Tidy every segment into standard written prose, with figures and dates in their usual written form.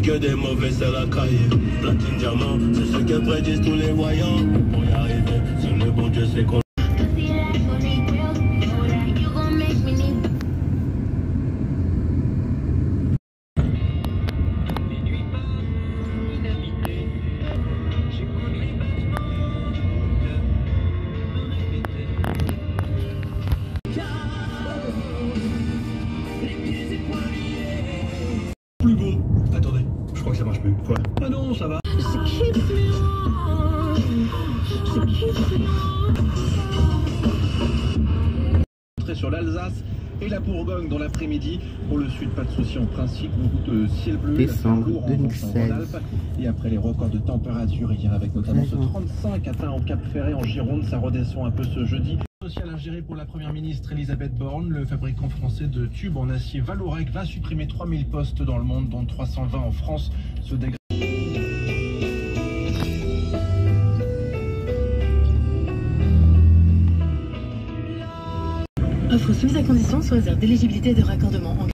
que des mauvais c'est la caille. Platine diamant, c'est ce que prédisent tous les voyants. Pour y arriver, seul le bon Dieu sait qu'on. Plus beau. Attendez, je crois que ça marche plus. Quoi? Ah non, ça va. Sur l'Alsace et la Bourgogne dans l'après-midi. Pour le sud, pas de souci en principe. Beaucoup de ciel bleu. Décembre 2016. Et après les records de température hier avec notamment ce 35 atteint au Cap Ferret en Gironde, ça redescend un peu ce jeudi. Social à gérer pour la première ministre Elisabeth Borne. Le fabricant français de tubes en acier Vallourec va supprimer 3000 postes dans le monde, dont 320 en France. Ce dégrade. Offre soumise à condition sous réserve d'éligibilité et de raccordement en...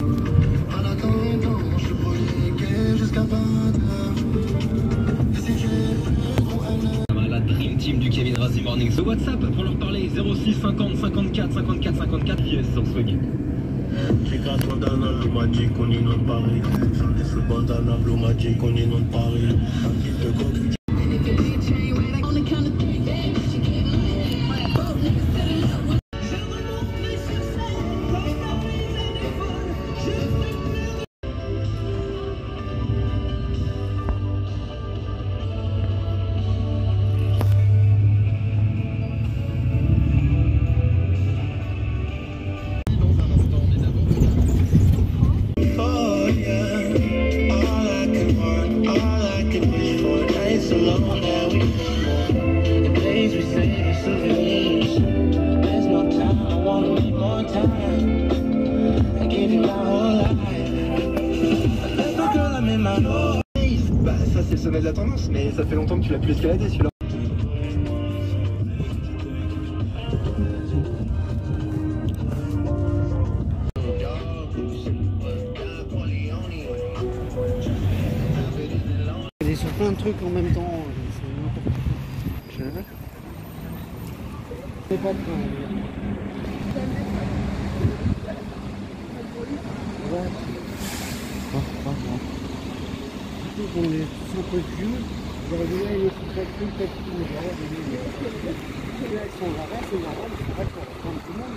La Dream Team du Kevin Razzie Morning. Ce WhatsApp pour leur parler 06 50 54 54 54 pièces sur Swag. J'ai 4 dans le Magic, on est non Paris. Je suis bon dans le Magic, on est non Paris. Bah ça c'est le sommet de la tendance, mais ça fait longtemps que tu l'as pu escalader celui-là. Il est sur plein de trucs en même temps, c'est n'importe quoi. Je sais pas. C'est pas de temps. Ouais. On est tous un peu vieux. J'aurais dit là, il est tout à fait petit. Là, ils sont en arrêt, c'est normal, c'est vrai pour prendre tout le monde.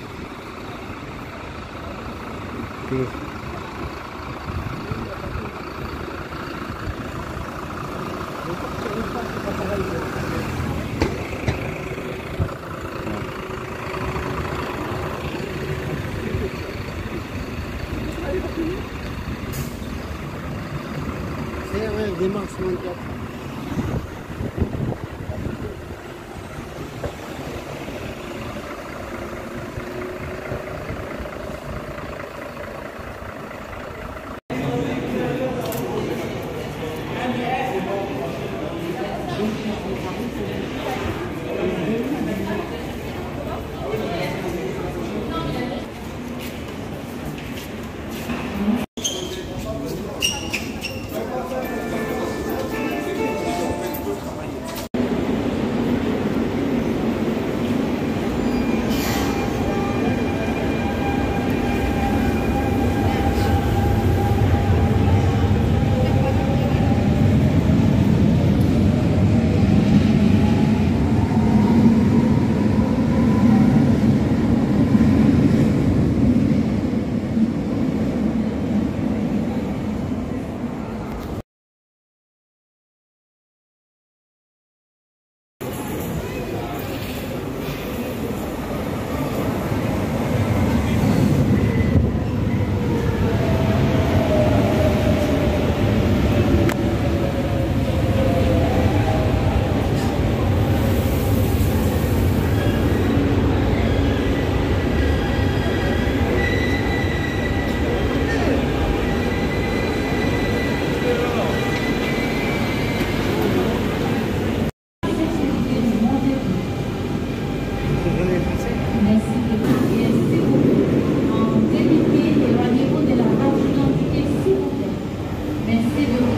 C'est vrai, démarre sur 24. Merci de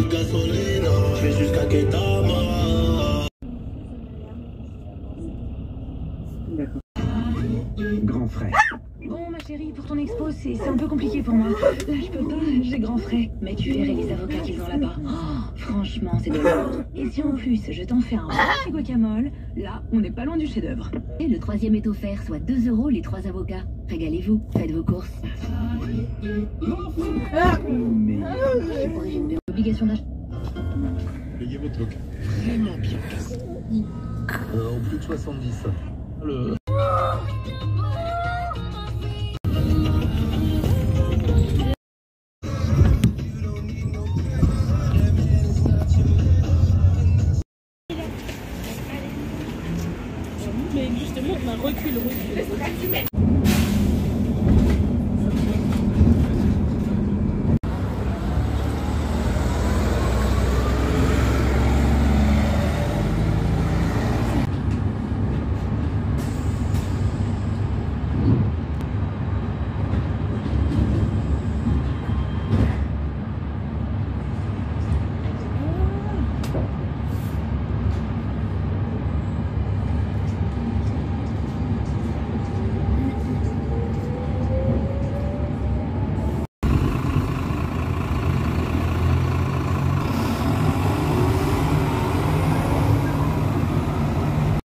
de gasolina. Je vais jusqu'à Ketama. D'accord. Grand frère. Bon, ma chérie, pour ton expo, c'est un peu compliqué pour moi. Là, je peux pas, j'ai grand frais. Mais tu verrais les avocats qu'ils ont là-bas. Oh, franchement, c'est de l'ordre. Et si en plus, je t'en fais un petit guacamole, là, on n'est pas loin du chef-d'œuvre. Et le troisième est offert, soit 2 € les 3 avocats. Régalez-vous, faites vos courses. Obligation d'achat. Payez votre loc. Vraiment bien cassé. En plus de 70.